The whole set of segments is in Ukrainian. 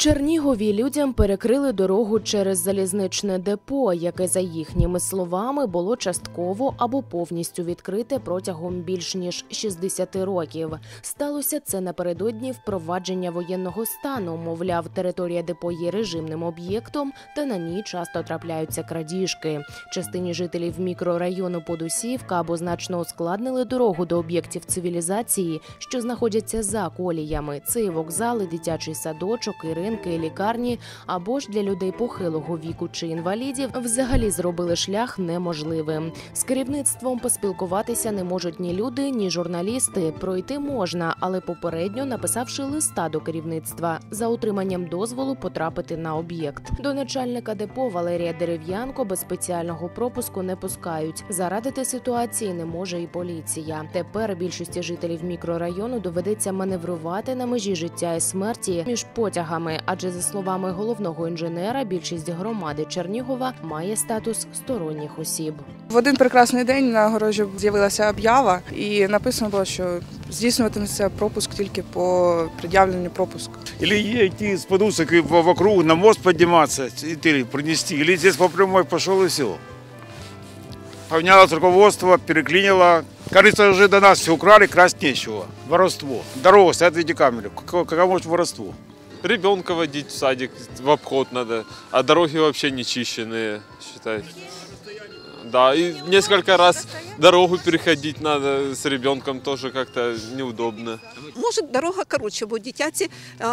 Чернігові людям перекрили дорогу через залізничне депо, яке, за їхніми словами, було частково або повністю відкрите протягом більш ніж 60 років. Сталося це напередодні впровадження воєнного стану. Мовляв, територія депо є режимним об'єктом, та на ній часто трапляються крадіжки. Частині жителів мікрорайону Подусівка або значно ускладнили дорогу до об'єктів цивілізації, що знаходяться за коліями. Це і вокзали, дитячий садочок, і ринки, лікарні, або ж для людей похилого віку чи інвалідів взагалі зробили шлях неможливим. З керівництвом поспілкуватися не можуть ні люди, ні журналісти. Пройти можна, але попередньо написавши листа до керівництва за отриманням дозволу потрапити на об'єкт. До начальника депо Валерія Дерев'янко без спеціального пропуску не пускають. Зарадити ситуації не може і поліція. Тепер більшості жителів мікрорайону доведеться маневрувати на межі життя і смерті між потягами, адже, за словами головного інженера, більшість громади Чернігова має статус сторонніх осіб. В один прекрасний день на огорожі з'явилася об'ява і написано було, що здійснюватиметься пропуск тільки по пред'явленню пропуску. Или идти с подусок и вокруг на мост подниматься, или принести, или здесь по прямой пошел и все. Поменялось руководство, переклинило. Кажется, уже до нас все украли, красть нечего. Воровство. Дорога стоят видеокамеры. Каково может воровство? Ребенка водить в садик, в обход надо, а дороги вообще не чищенные, считай. Да, и несколько раз дорогу переходить надо с ребенком тоже как-то неудобно. Может, дорога короче, бо дитяти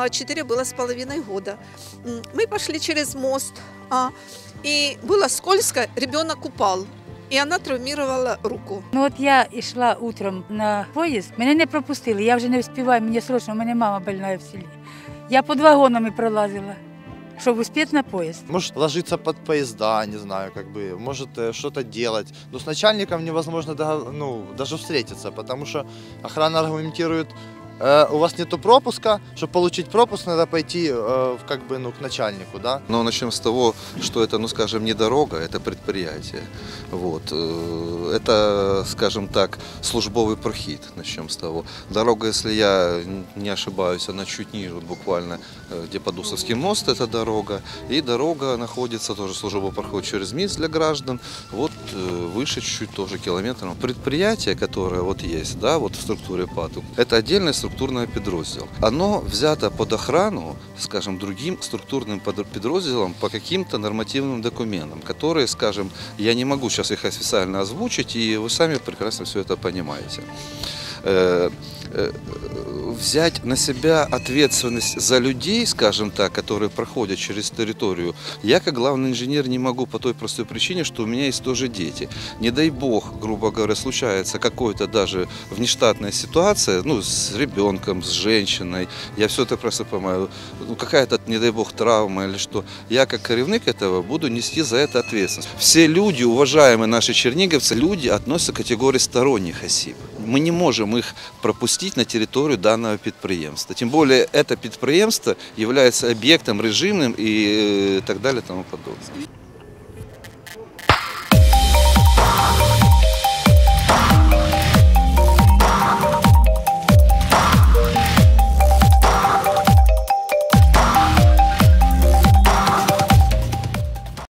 4,5 года. Мы пошли через мост, и было скользко, ребенок упал. І вона травмувала руку. Ну от я йшла утром на поїзд, мене не пропустили, я вже не встигаю, мені срочно, у мене мама больна в селі. Я під вагонами пролазила, щоб успіти на поїзд. Может ложиться под поезда, не знаю, может что-то делать. Но с начальником невозможно даже встретиться, потому что охрана аргументирует, у вас нету пропуска, чтобы получить пропуск, надо пойти к начальнику. Да? Но начнем с того, что это, скажем, не дорога, это предприятие. Вот. Это, скажем так, службовый прохід, начнем с того. Дорога, если я не ошибаюсь, она чуть ниже, буквально, где Подусовский мост, это дорога. И дорога находится, тоже службовый проход через МИС для граждан, вот выше чуть-чуть тоже километров. Предприятие, которое вот есть, да, вот в структуре ПАТУ, это отдельная структурное подроздел. Оно взято под охрану, скажем, другим структурным подразделом по каким-то нормативным документам, которые, скажем, я не могу сейчас их официально озвучить, и вы сами прекрасно все это понимаете. Взять на себя ответственность за людей, скажем так, которые проходят через территорию, я как главный инженер не могу по той простой причине, что у меня есть тоже дети. Не дай бог, грубо говоря, случается какая-то даже внештатная ситуация, с ребенком, с женщиной, я все это просто понимаю, какая-то, не дай бог, травма или что, я как керівник этого буду нести за это ответственность. Все люди, уважаемые наши черниговцы, люди относятся к категории сторонних осіб. Мы не можем их пропустить на территорию данного предприятия. Тем более это предприятие является объектом режимным и так далее и тому подобное.